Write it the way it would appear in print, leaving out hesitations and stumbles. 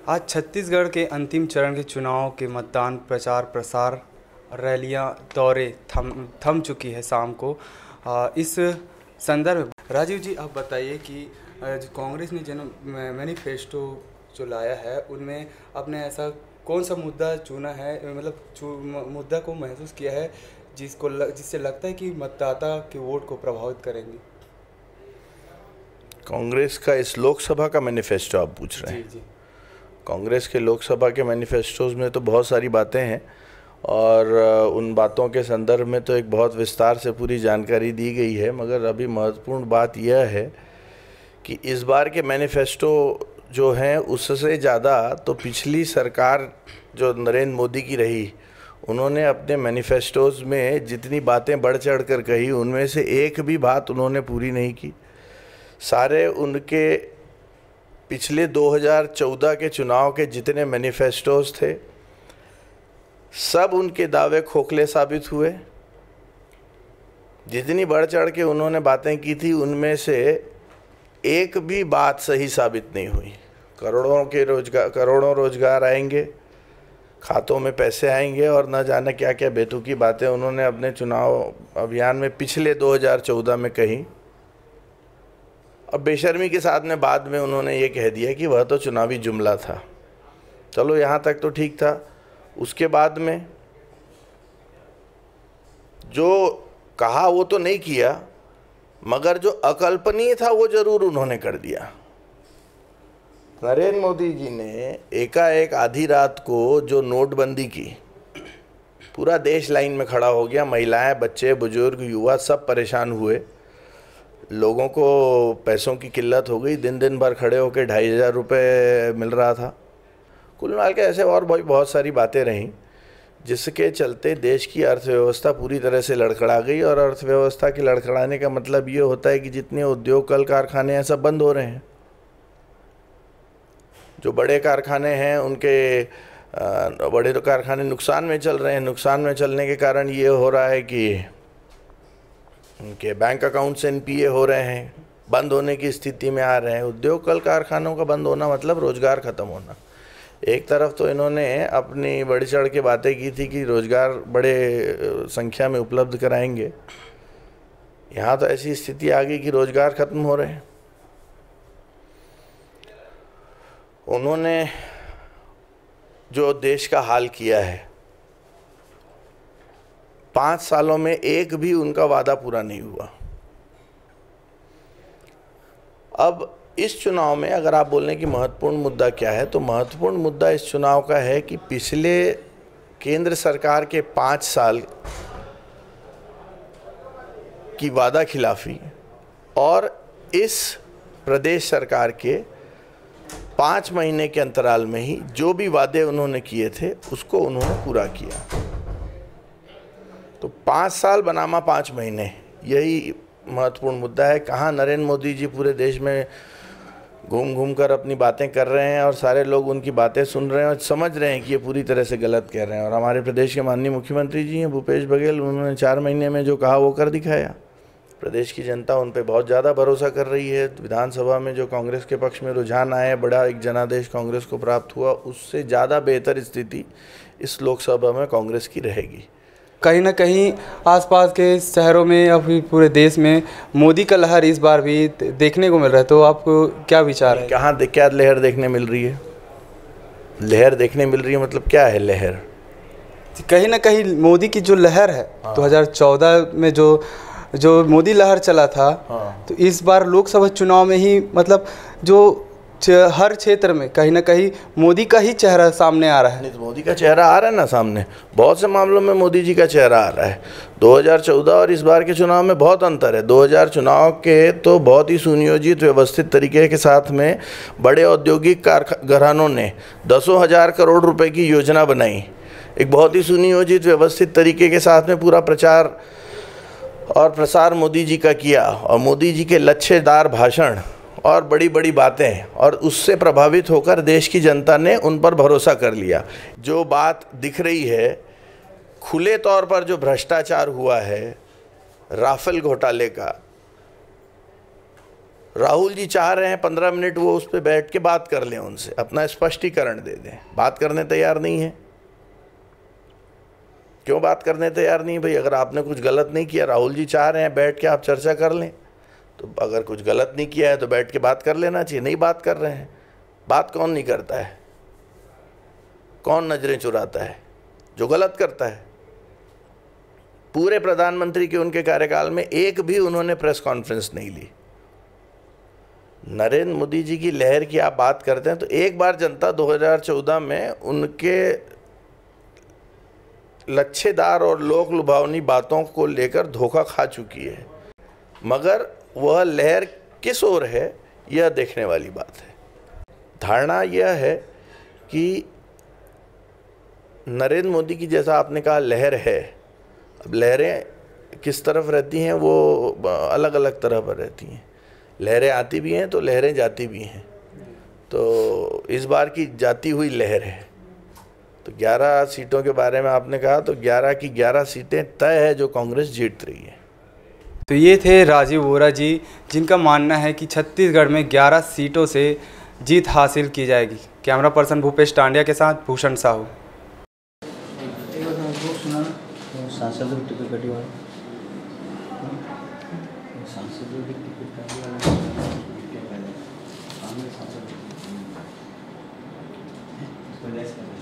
आज छत्तीसगढ़ के अंतिम चरण के चुनाव के मतदान प्रचार प्रसार रैलियां दौरे थम चुकी है शाम को। इस संदर्भ में राजीव जी आप बताइए कि जो कांग्रेस ने जो मैनिफेस्टो जो लाया है उनमें आपने ऐसा कौन सा मुद्दा चुना है, मतलब मुद्दा को महसूस किया है जिससे लगता है कि मतदाता के वोट को प्रभावित करेंगे। कांग्रेस का इस लोकसभा का मैनिफेस्टो आप पूछ रहे हैं? जी। कांग्रेस के लोकसभा के मैनिफेस्टोज में तो बहुत सारी बातें हैं और उन बातों के संदर्भ में तो एक बहुत विस्तार से पूरी जानकारी दी गई है, मगर अभी महत्वपूर्ण बात यह है कि इस बार के मैनिफेस्टो जो हैं उससे ज़्यादा तो पिछली सरकार जो नरेंद्र मोदी की रही, उन्होंने अपने मैनिफेस्टोज में जितनी बातें बढ़ चढ़ कर कही उनमें से एक भी बात उन्होंने पूरी नहीं की। सारे उनके पिछले 2014 के चुनाव के जितने मैनिफेस्टोज थे सब उनके दावे खोखले साबित हुए। जितनी बढ़ चढ़ के उन्होंने बातें की थी उनमें से एक भी बात सही साबित नहीं हुई। करोड़ों रोजगार आएंगे, खातों में पैसे आएंगे और न जाने क्या क्या बेतुकी बातें उन्होंने अपने चुनाव अभियान में पिछले 2014 में कही। अब बेशर्मी के साथ में बाद में उन्होंने ये कह दिया कि वह तो चुनावी जुमला था। चलो यहाँ तक तो ठीक था। उसके बाद में जो कहा वो तो नहीं किया, मगर जो अकल्पनीय था वो जरूर उन्होंने कर दिया। नरेंद्र मोदी जी ने एकाएक आधी रात को जो नोटबंदी की, पूरा देश लाइन में खड़ा हो गया। महिलाएं, बच्चे, बुजुर्ग, युवा सब परेशान हुए। लोगों को पैसों की किल्लत हो गई। दिन भर खड़े होकर 2500 रुपये मिल रहा था। कुल मिला के ऐसे और बहुत सारी बातें रहीं जिसके चलते देश की अर्थव्यवस्था पूरी तरह से लड़खड़ा गई। और अर्थव्यवस्था के लड़खड़ाने का मतलब ये होता है कि जितने उद्योग कल कारखाने हैं सब बंद हो रहे हैं। जो बड़े कारखाने हैं उनके बड़े कारखाने नुकसान में चल रहे हैं। नुकसान में चलने के कारण ये हो रहा है कि उनके बैंक अकाउंट्स एनपीए हो रहे हैं, बंद होने की स्थिति में आ रहे हैं। उद्योग कल कारखानों का बंद होना मतलब रोज़गार ख़त्म होना। एक तरफ तो इन्होंने अपनी बढ़ चढ़ के बातें की थी कि रोज़गार बड़े संख्या में उपलब्ध कराएंगे, यहाँ तो ऐसी स्थिति आ गई कि रोज़गार ख़त्म हो रहे हैं। उन्होंने जो देश का हाल किया है, 5 सालों में एक भी उनका वादा पूरा नहीं हुआ। अब इस चुनाव में अगर आप बोलने की महत्वपूर्ण मुद्दा क्या है, तो महत्वपूर्ण मुद्दा इस चुनाव का है कि पिछले केंद्र सरकार के 5 साल की वादा खिलाफी और इस प्रदेश सरकार के 5 महीने के अंतराल में ही जो भी वादे उन्होंने किए थे उसको उन्होंने पूरा किया। तो 5 साल बनामा 5 महीने, यही महत्वपूर्ण मुद्दा है। कहाँ नरेंद्र मोदी जी पूरे देश में घूम घूम कर अपनी बातें कर रहे हैं और सारे लोग उनकी बातें सुन रहे हैं और समझ रहे हैं कि ये पूरी तरह से गलत कह रहे हैं। और हमारे प्रदेश के माननीय मुख्यमंत्री जी हैं भूपेश बघेल, उन्होंने 4 महीने में जो कहा वो कर दिखाया। प्रदेश की जनता उन पर बहुत ज़्यादा भरोसा कर रही है। विधानसभा में जो कांग्रेस के पक्ष में रुझान आए, बड़ा एक जनादेश कांग्रेस को प्राप्त हुआ, उससे ज़्यादा बेहतर स्थिति इस लोकसभा में कांग्रेस की रहेगी। कहीं ना कहीं आसपास के शहरों में या फिर पूरे देश में मोदी का लहर इस बार भी देखने को मिल रहा है, तो आपको क्या विचार है? कहाँ क्या लहर देखने मिल रही है? लहर देखने मिल रही है मतलब क्या है लहर? कहीं ना कहीं मोदी की जो लहर है, 2014 में जो मोदी लहर चला था, तो इस बार लोकसभा चुनाव में ही मतलब जो हर क्षेत्र में कहीं ना कहीं मोदी का ही चेहरा सामने आ रहा है। नहीं तो मोदी का चेहरा आ रहा है ना सामने, बहुत से मामलों में मोदी जी का चेहरा आ रहा है। 2014 और इस बार के चुनाव में बहुत अंतर है। 2000 चुनाव के तो बहुत ही सुनियोजित व्यवस्थित तरीके के साथ में बड़े औद्योगिक घरानों ने 10,000 करोड़ रुपए की योजना बनाई। एक बहुत ही सुनियोजित व्यवस्थित तरीके के साथ में पूरा प्रचार और प्रसार मोदी जी का किया और मोदी जी के लच्छेदार भाषण और बड़ी बड़ी बातें, और उससे प्रभावित होकर देश की जनता ने उन पर भरोसा कर लिया। जो बात दिख रही है खुले तौर पर, जो भ्रष्टाचार हुआ है राफेल घोटाले का, राहुल जी चाह रहे हैं 15 मिनट वो उस पर बैठ के बात कर लें, उनसे अपना स्पष्टीकरण दे दें। बात करने तैयार नहीं है। क्यों बात करने तैयार नहीं भाई? अगर आपने कुछ गलत नहीं किया, राहुल जी चाह रहे हैं बैठ के आप चर्चा कर लें, तो अगर कुछ गलत नहीं किया है तो बैठ के बात कर लेना चाहिए। नहीं बात कर रहे हैं। बात कौन नहीं करता है? कौन नजरें चुराता है? जो गलत करता है। पूरे प्रधानमंत्री के उनके कार्यकाल में एक भी उन्होंने प्रेस कॉन्फ्रेंस नहीं ली। नरेंद्र मोदी जी की लहर की आप बात करते हैं तो एक बार जनता 2014 में उनके लच्छेदार और लोक लुभावनी बातों को लेकर धोखा खा चुकी है, मगर वह लहर किस ओर है यह देखने वाली बात है। धारणा यह है कि नरेंद्र मोदी की, जैसा आपने कहा, लहर है। अब लहरें किस तरफ रहती हैं वो अलग अलग तरह पर रहती हैं। लहरें आती भी हैं तो लहरें जाती भी हैं। तो इस बार की जाती हुई लहर है। तो 11 सीटों के बारे में आपने कहा, तो 11 की 11 सीटें तय है जो कांग्रेस जीत रही है। तो ये थे राजीव बोरा जी, जिनका मानना है कि छत्तीसगढ़ में 11 सीटों से जीत हासिल की जाएगी। कैमरा पर्सन भूपेश टांडिया के साथ भूषण साहू। सांसद टिकट कटी हुआ सांसद टिकट कटी हुआ